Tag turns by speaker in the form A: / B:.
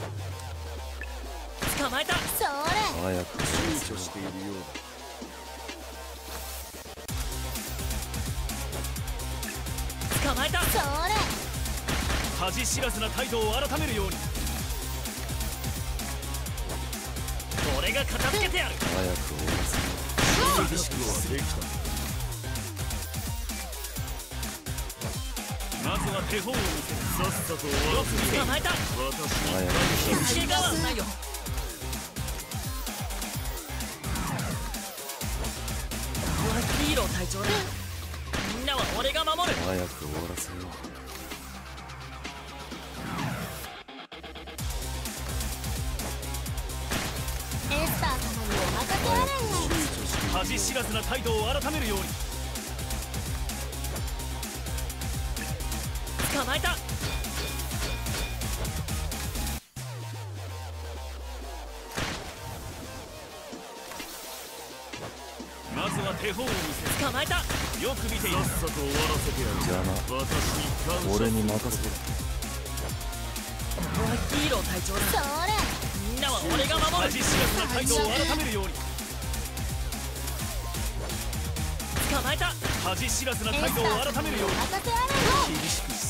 A: 捕まえた。それ。
B: 早く躊躇しているよう
A: だ。捕まえた。それ。恥知らずな態度を改めるように。俺が片付けてやる。
B: 早く終わらせろ。儀式はできた。
A: まずは手本を見せる。さっさと終わらせる。捕まえた。私に怪我はないよ。俺はヒーロー隊長だ。みんなは俺が守る。
B: 早く終わらせよう。
C: エスター様にお任せあれ。
A: 恥知らずな態度を改めるように。捕まえた。まずは手本を見せる。捕まえた。よく見ている。さっさと終わらせてやる。
B: 邪魔。俺に任せろ。
A: 俺はヒーロー隊長だ。
C: それ。
A: みんなは俺が守る。恥知らずな態度を改めるように。捕まえた。恥知らずな態度を改めるように。
C: お任せあれ。
A: 厳しくし